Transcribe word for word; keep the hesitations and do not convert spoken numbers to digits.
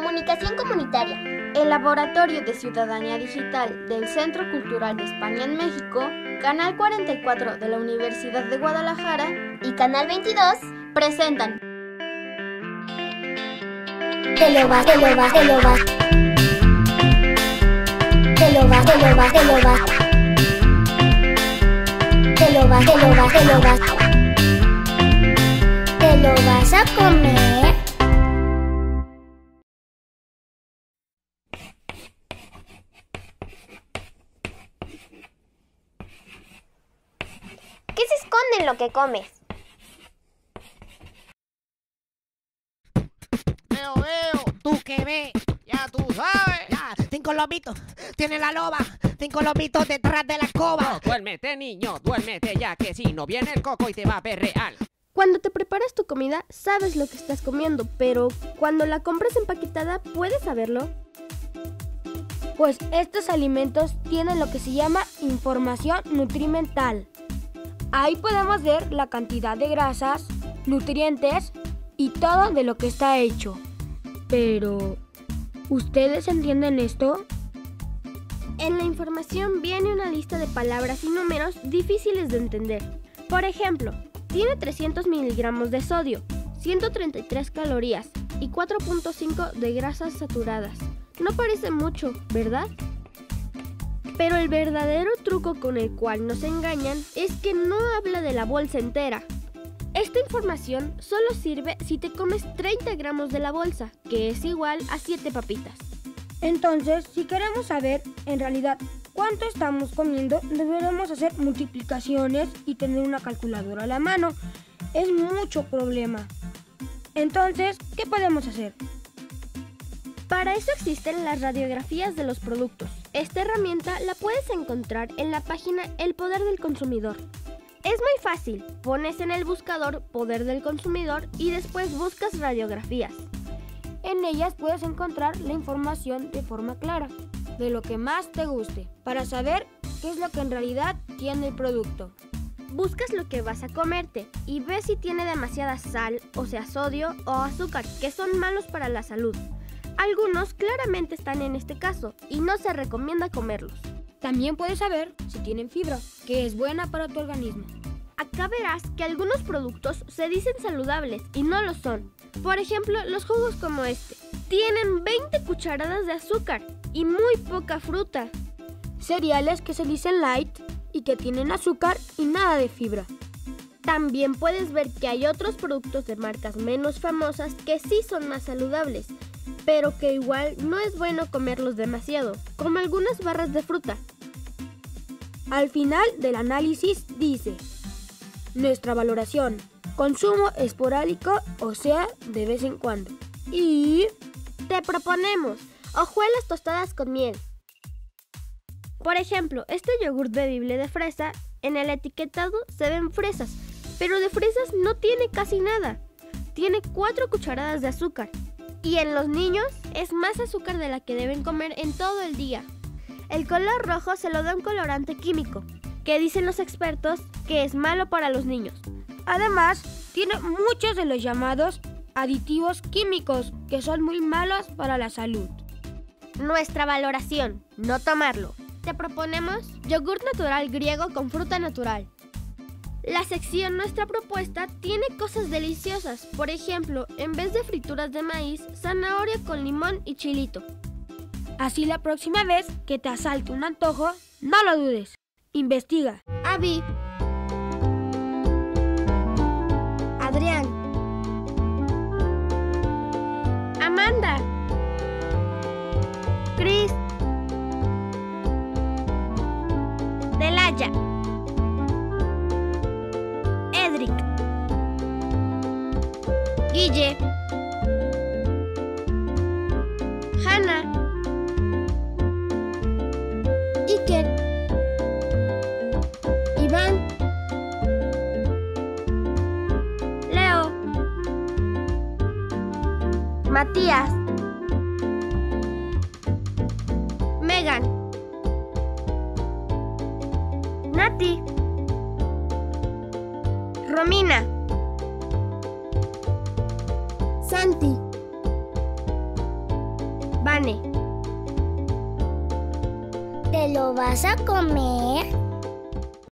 Comunicación comunitaria. El Laboratorio de Ciudadanía Digital del Centro Cultural de España en México, Canal cuarenta y cuatro de la Universidad de Guadalajara y Canal veintidós presentan Te lo vas, te lo vas, te lo vas. Te lo vas, te lo vas, te lo vas. Te lo vas, te lo vas, te lo vas. ¿Te lo vas a comer? ¿Qué se esconde en lo que comes? Veo, veo, tú que ves, ya tú sabes. Ya, cinco lobitos, tiene la loba, cinco lobitos detrás de la escoba. No, duérmete, niño, duérmete ya, que si no viene el coco y te va a perrear. Cuando te preparas tu comida, sabes lo que estás comiendo, pero cuando la compras empaquetada, ¿puedes saberlo? Pues estos alimentos tienen lo que se llama información nutrimental. Ahí podemos ver la cantidad de grasas, nutrientes y todo de lo que está hecho. Pero, ¿ustedes entienden esto? En la información viene una lista de palabras y números difíciles de entender. Por ejemplo, tiene trescientos miligramos de sodio, ciento treinta y tres calorías y cuatro punto cinco de grasas saturadas. No parece mucho, ¿verdad? Pero el verdadero truco con el cual nos engañan es que no habla de la bolsa entera. Esta información solo sirve si te comes treinta gramos de la bolsa, que es igual a siete papitas. Entonces, si queremos saber en realidad cuánto estamos comiendo, deberemos hacer multiplicaciones y tener una calculadora a la mano. Es mucho problema. Entonces, ¿qué podemos hacer? Para eso existen las radiografías de los productos. Esta herramienta la puedes encontrar en la página El Poder del Consumidor. Es muy fácil, pones en el buscador Poder del Consumidor y después buscas radiografías. En ellas puedes encontrar la información de forma clara, de lo que más te guste, para saber qué es lo que en realidad tiene el producto. Buscas lo que vas a comerte y ves si tiene demasiada sal, o sea sodio o azúcar, que son malos para la salud. Algunos claramente están en este caso y no se recomienda comerlos. También puedes saber si tienen fibra, que es buena para tu organismo. Acá verás que algunos productos se dicen saludables y no lo son. Por ejemplo, los jugos como este. Tienen veinte cucharadas de azúcar y muy poca fruta. Cereales que se dicen light y que tienen azúcar y nada de fibra. También puedes ver que hay otros productos de marcas menos famosas que sí son más saludables, pero que igual no es bueno comerlos demasiado, como algunas barras de fruta. Al final del análisis dice: nuestra valoración, consumo esporádico, o sea, de vez en cuando. Y te proponemos hojuelas tostadas con miel. Por ejemplo, este yogur bebible de fresa, en el etiquetado se ven fresas, pero de fresas no tiene casi nada. Tiene cuatro cucharadas de azúcar. Y en los niños es más azúcar de la que deben comer en todo el día. El color rojo se lo da un colorante químico, que dicen los expertos que es malo para los niños. Además, tiene muchos de los llamados aditivos químicos, que son muy malos para la salud. Nuestra valoración, no tomarlo. Te proponemos yogur natural griego con fruta natural. La sección Nuestra Propuesta tiene cosas deliciosas. Por ejemplo, en vez de frituras de maíz, zanahoria con limón y chilito. Así la próxima vez que te asalte un antojo, no lo dudes. Investiga. Avi. Adrián. Amanda. Chris. Delaya. Edric, Guille, Hannah, Iker, Iván, Leo, Matías, Megan, Nati, Romina, Santi, Vane. ¿Te lo vas a comer?